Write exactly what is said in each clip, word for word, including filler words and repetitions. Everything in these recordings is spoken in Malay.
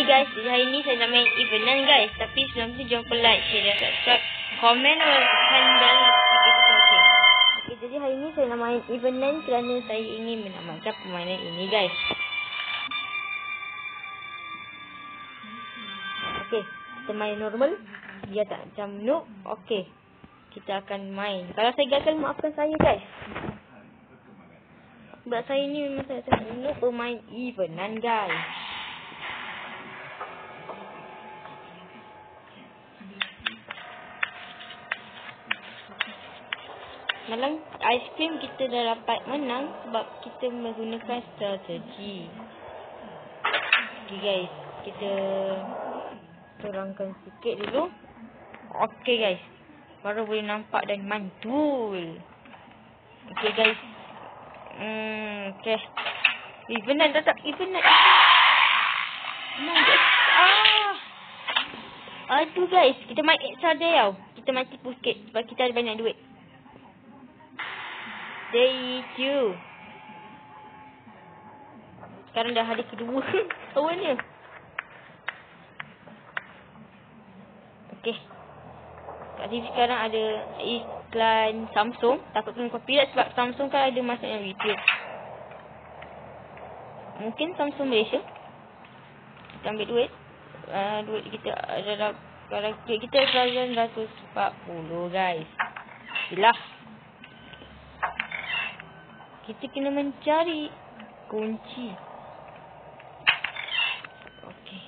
guys, jadi hari ni saya nak main evenan guys. Tapi sebelum tu jangan lupa like, share dan subscribe, komen dan tekan bell notification. Okay, jadi hari ni saya nak main evenan kerana saya ingin menamatkan permainan ini guys. Okay, kita main normal. Dia tak macam noob. Okay, kita akan main. Kalau saya gagal, maafkan saya guys. Sebab saya ni memang saya sangat noob bermain evenan guys. Malam aiskrim kita dah dapat menang sebab kita menggunakan strategi. Okay guys, kita terangkan sikit dulu. Okay guys, baru boleh nampak dan mantul. Okay guys. Hmm, okay. Evenan tak tak evenan. Evenan guys. Ah. Aduh guys, kita main extra day tau. Kita main tipu sikit sebab kita ada banyak duit. Day two. Sekarang dah hari kedua awalnya. Okay. Kat sini sekarang ada iklan Samsung. Takut kena copyright sebab Samsung kan ada masuknya YouTube. Mungkin Samsung Malaysia. Kita ambil duit. Uh, duit kita adalah kalau duit kita sembilan ratus empat puluh guys. Silah. Kita kena mencari kunci. Okey.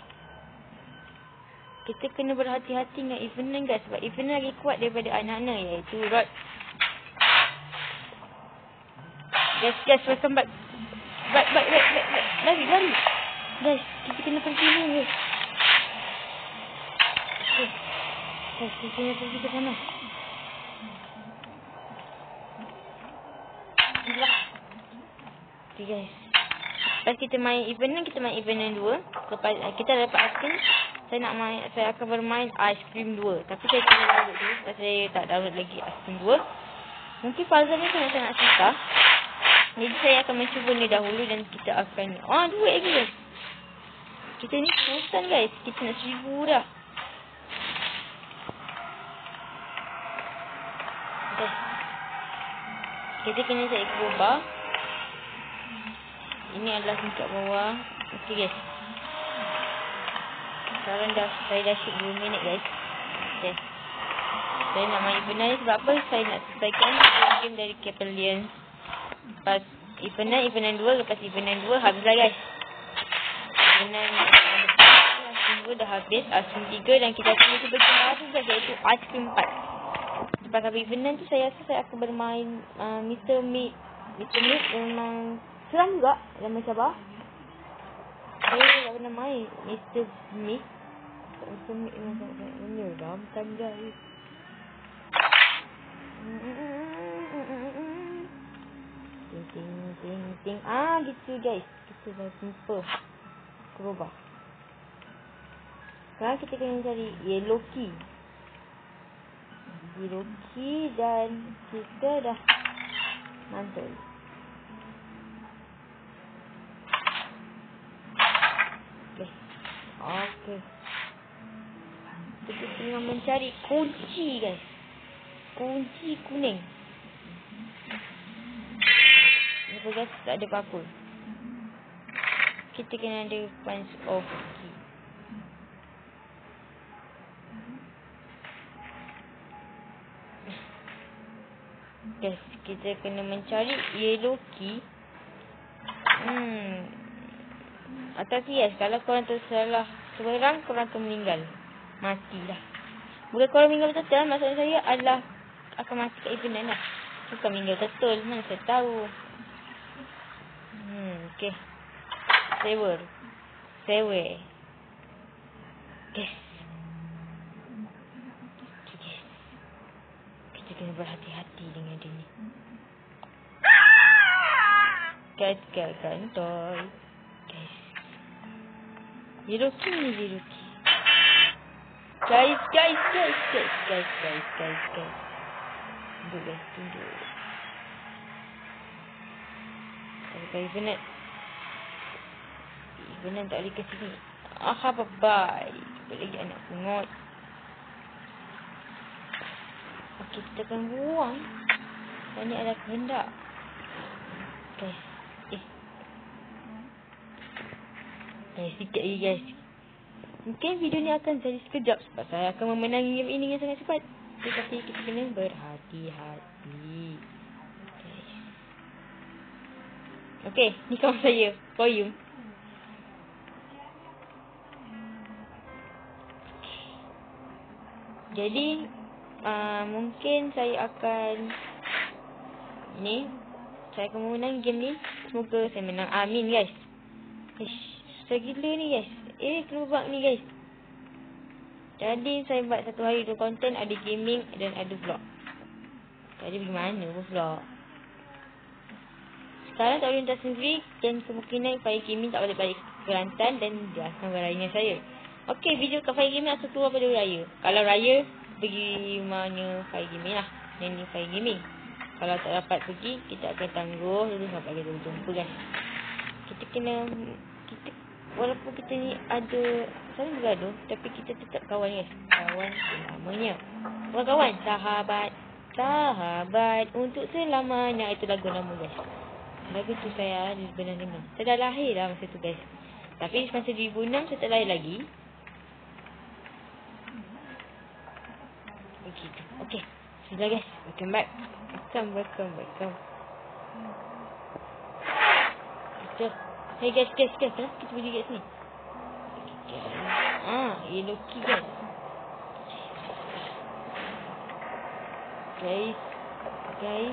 Kita kena berhati-hati dengan evenan guys. Sebab evenan lagi kuat daripada anak-anak, iaitu Rod. Guys, guys, welcome back. Back, back, back, back, back. Lari, lari. Guys, kita kena pergi ni guys. Okay. Guys, kita kena pergi ke sana. Okay guys. Lepas kita main evenan, kita main evenan dua. Lepas kita dapat aiskrim, saya nak main, saya akan bermain aiskrim dua. Tapi saya kena download dulu sebab saya tak download lagi aiskrim dua. Mungkin puzzle ni sangat-sangat susah. Jadi saya akan mencuba ni dahulu dan kita akan, ah duit lagi guys. Kita ni susah guys. Kita nak seribu dah. Okay. Kita kena cari kubah. Ini adalah tingkat bawah. Okey guys. Sekarang dah saya dah shoot dua minit guys. Okey. Saya nak main evenan ni sebab apa? Saya nak selesaikan game dari Capellians. Lepas evenan, evenan dua. Lepas evenan dua habislah guys. Evenan aiskrim dua dah habis. Aiskrim tiga dan kita akan cuba game baru guys, iaitu aiskrim empat. Lepas habis evenan tu saya rasa saya akan bermain uh, Mister Meat. Mister Meat memang seram juga dalam mencabar. Saya tak pernah main Mister Smith. Mister Smith memang sangat menyeramkan guys. Ting ting ting ting. Ah gitu guys. Kita dah simple. Kerubah. Sekarang kita kena cari yellow key. Yellow key dan kita dah mantul. Okey. Kita tengah mencari kunci guys. Kunci kuning. Apa guys, tak ada apa-apa. Kita kena ada punch off key. Guys, kita kena mencari yellow key. Hmm. Atas yes, kalau korang tersalah seberang, korang akan meninggal. Matilah. Bukan korang meninggal betul, maksud saya adalah akan mati kat evenan lah. Bukan meninggal betul, mana saya tahu. Hmm, okay. Saver. Saver. Guys. Okay, guys. Kita kena berhati-hati dengan dia ni. Guys, guys, kantoi. Guys. Yellow key ni yellow key. Guys, guys, guys, guys, guys, guys, guys, guys. Tunggu guys, tunggu. Kalau evenan. Evenan tak boleh ke sini. Aha, bye-bye. Jumpa lagi anak pungut. Okey, kita akan buang. Dan ni adalah kehendak. Guys. Eh. Guys, sikit lagi guys. Mungkin video ni akan jadi sekejap sebab saya akan memenangi game ini dengan sangat cepat. Tetapi kita kena berhati-hati. Guys. Okey, ni kawan saya. Koyum. Jadi uh, mungkin saya akan ni saya akan menang game ni. Semoga saya menang. Amin guys. Ish, susah gila ni guys. Eh kena buat ni guys. Jadi saya buat satu hari dua konten. Ada gaming dan ada vlog. Jadi bagaimana pun vlog. Sekarang tak boleh entah sendiri. Dan kemungkinan Fire Gaming tak balik-balik ke Kelantan. Dan dia akan beraya dengan saya. Okey, video kat Fire Gaming akan keluar pada raya. Kalau raya, pergi rumahnya Fire Gaming lah. Yang ni Fire Gaming. Kalau tak dapat pergi, kita akan tangguh dulu sampai kita berjumpa guys. Kita kena, kita walaupun kita ni ada saling bergaduh, tapi kita tetap kawan guys. Kawan selamanya. Bukan kawan, sahabat. Sahabat untuk selamanya. Itu lagu nama guys. Lagu tu saya pernah dengar. Saya dah lahir lah masa tu guys. Tapi masa dua ribu enam saya tak lahir lagi. Begitu. Okay. Sudah guys. Welcome back. Welcome, welcome, welcome. Kita. Hey guys, guys, guys. Kenapa kita berdiri kat sini? Ah, yellow key guys. Guys. Guys.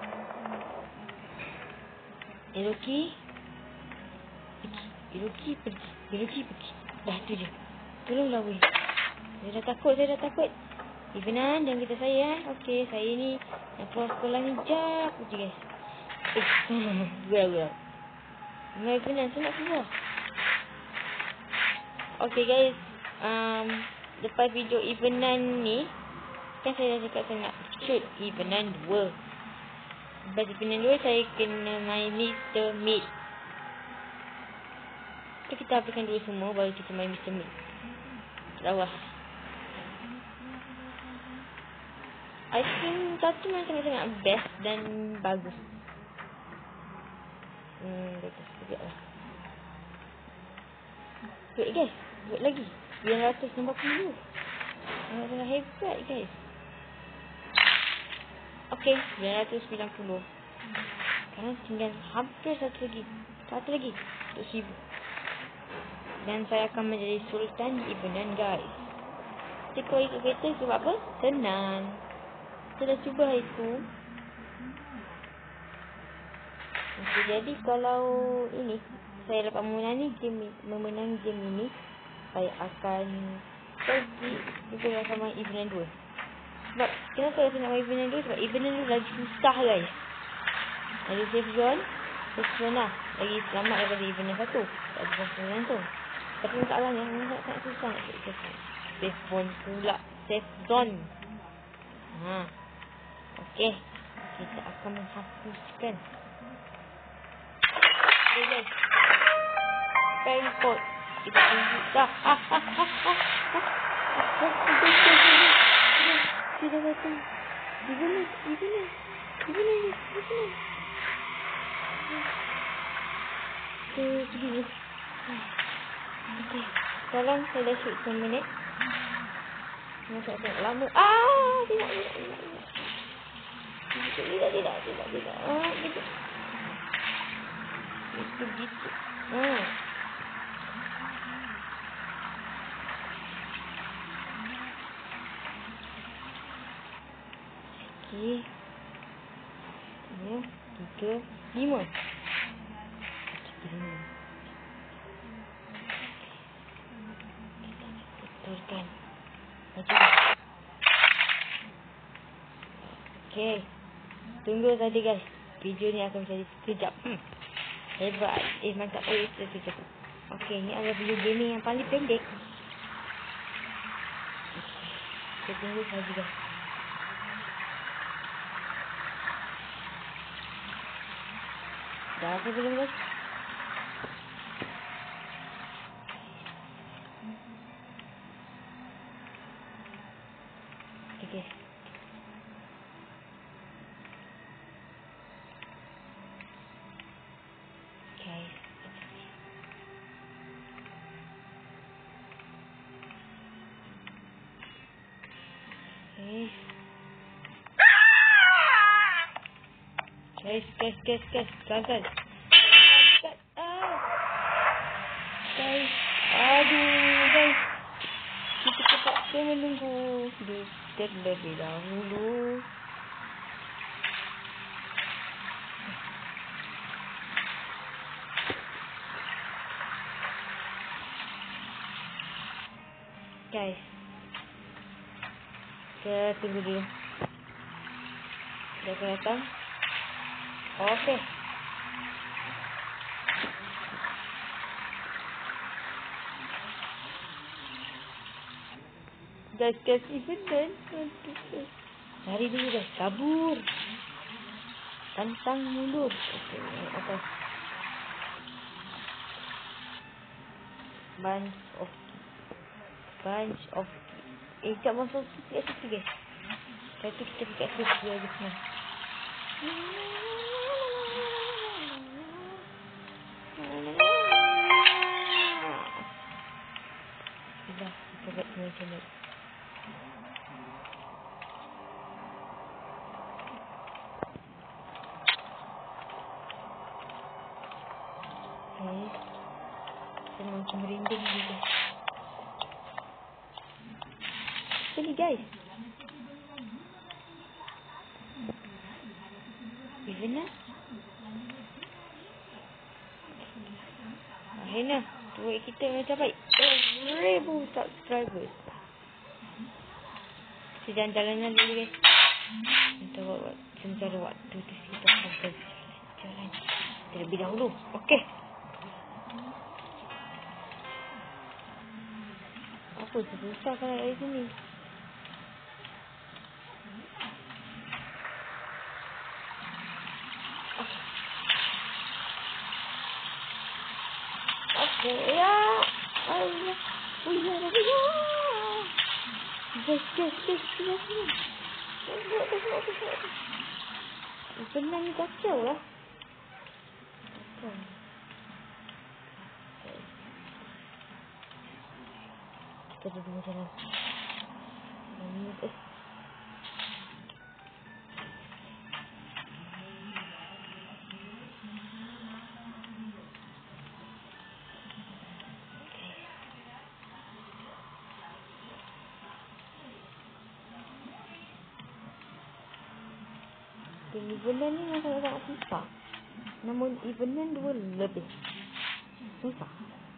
Yellow key. Pergi. Yellow key pergi. Yellow key pergi. Dah tu je. Tolonglah weh. Saya dah takut, saya dah takut. Ivenan, jangan kita saya eh. Okey, saya ni nak keluar sekolah ni jap je guys. Eh, gurau gurau. Mai Ivenan, saya nak keluar. Okey guys, um, lepas video Ivenan ni, kan saya dah cakap saya nak shoot Ivenan dua. Lepas Ivenan dua, saya kena main Mister Meat. So, kita habiskan dua semua, baru kita main Mister Meat. Lawas. I think satu memang sangat-sangat best dan bagus. Hmm, bagus juga lah. Wait guys, buat lagi sembilan ratus lima puluh. Sangat-sangat hebat guys. Okay, sembilan ratus sembilan puluh. Sekarang tinggal hampir satu lagi. Satu lagi untuk seribu. Dan saya akan menjadi Sultan Ivenan guys. Kita kau ikut kereta sebab apa? Senang. Kita dah cuba hari tu. Okay, jadi kalau ini saya dapat memenangi game, memenangi game ini, saya akan pergi ikut sama Ivenan dua. Sebab kenapa saya nak main Ivenan dua? Sebab Ivenan dua lagi susah guys. Ada safe zone. Safe zone lah. Lagi selamat daripada Ivenan satu. Tak ada safe zone langsung. Tapi masalahnya sangat sangat susah nak safe zone. Safe zone pula. Safe zone. Ha. Okey. Kita akan menghapuskan. Okay guys. Pengkot. Kita tunjuk dah. Ha ha ha ha. Sudah datang. Di mana? Di mana? Di mana? Di mana? Tu pergi. Okey. Sekarang saya dah shoot sepuluh minit. Masa saya lama. Ah, tidak, tidak, tidak. Tidak, tidak, tidak, tidak. Ah, gitu. Itu gitu. Hmm. Okey. Dua, tiga, lima. Lima. Betulkan. Okey. Tunggu tadi guys. Video ni akan menjadi sekejap. Hmm. Hebat. Eh mantap. Eh sekejap. Okey, ni adalah video gaming yang paling pendek. Kita tunggu saja guys. Dah apa belum guys? Ih. Guys, guys, guys, guys, gagal. Ah. Guys, aduh, guys. Kita terpaksa menunggu terlebih dahulu. Guys, kita tunggu dulu. Dia akan datang. Oke. Guys, guys, even then. Cari dulu guys, kabur. Tantang mundur. Oke, atas. Bunch of bunch of eh tak masuk sikit sikit guys. Tapi kita dekat situ dia guys. Sudah, kita buat macam ni. Okay. Saya macam merinding juga. Sini guys. Even lah. Akhirnya, duit kita macam baik. Seribu subscribers. Sedang jalanan dulu guys. Kita buat sementara waktu tu kita akan jalan terlebih dahulu. Okey. Apa susah kan dari sini? Ya, Allah, punya lagi ya. Guys, guys, guys, guys, guys. Benar ni kacau lah. Kita duduk jalan. Ini eh. Evenan ni memang sangat susah. Namun evenan dua lebih susah.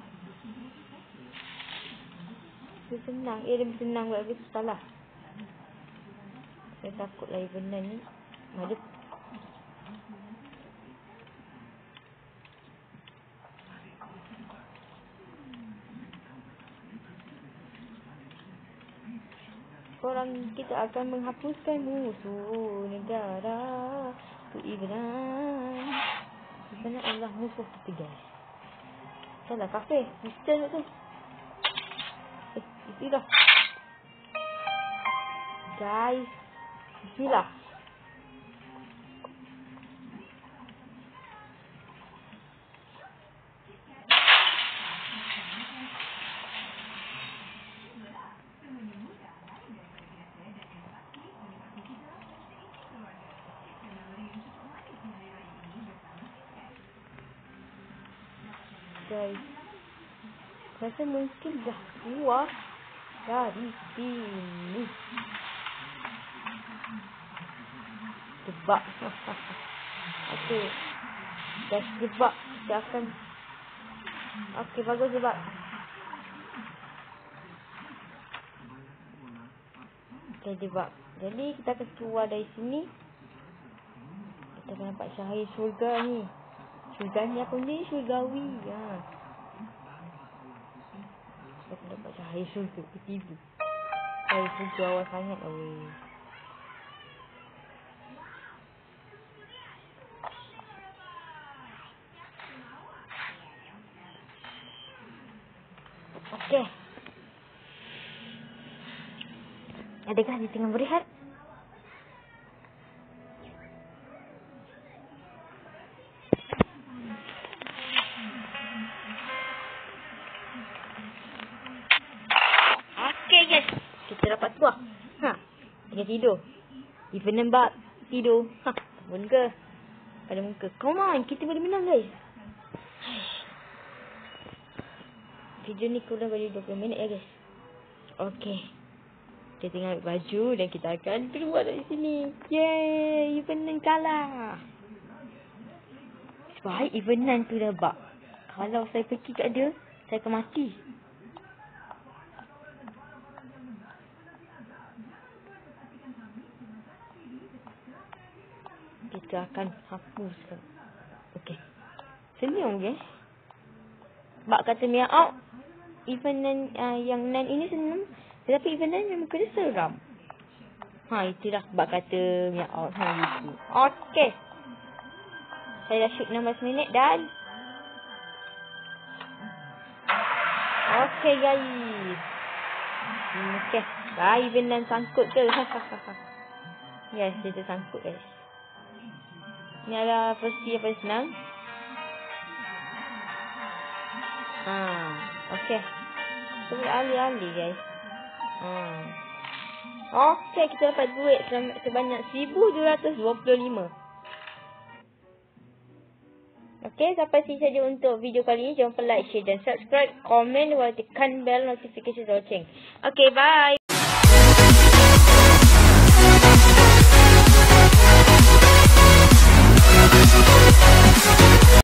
Dia senang. Eh, lebih senang buat lebih susah lah. Saya takutlah evenan ni ada korang kita akan menghapuskan musuh negara tu Ibrahim. Sebenarnya Allah musuh kita guys. Salah kafe. Kristen tu. Eh, itulah. Guys. Itulah. Guys, rasa mungkin dah keluar dari sini. Jebak. Okey. Dah jebak. Kita akan. Okey, bagus jebak. Okey, jebak. Jadi kita akan keluar dari sini. Kita akan nampak cahaya syurga ni. Syurga ni apa ni? Syurgawi. Ha. Kita akan dapat cahaya syurga. Ketiba. Cahaya syurga awal sangat. Oh. Okey. Adakah dia tengah berehat? Okey guys, kita dapat buah. Ha. Dia tidur. Even nembak tidur. Ha, pun ke? Pada muka. Come on, kita boleh menang guys. Video ni kurang dari dua puluh minit ya guys. Okay. Kita tinggal ambil baju dan kita akan keluar dari sini. Yeay, Evenan kalah. Sebab Evenan tu dah bug. Kalau saya pergi kat dia, saya akan mati. Kita akan hapuskan. Okay. Senyum guys. Bak kata Mia out. Evenan uh, yang Nan ini senang. Tetapi Evenan yang muka dia seram. Ha, itulah bak kata Mia out. Ha, itu. Okay. Saya dah shoot enam belas minit dan okay guys. Okay. Bye Evenan sangkut ke? Yes, dia tersangkut guys. Ni adalah versi yang paling senang. Ha, okay. Kita boleh alih-alih guys. Ha. Okay, kita dapat duit sebanyak seribu dua ratus dua puluh lima. Okay, sampai sini saja untuk video kali ini. Jangan lupa like, share dan subscribe. Komen dan tekan bell notification for watching. Okay, bye.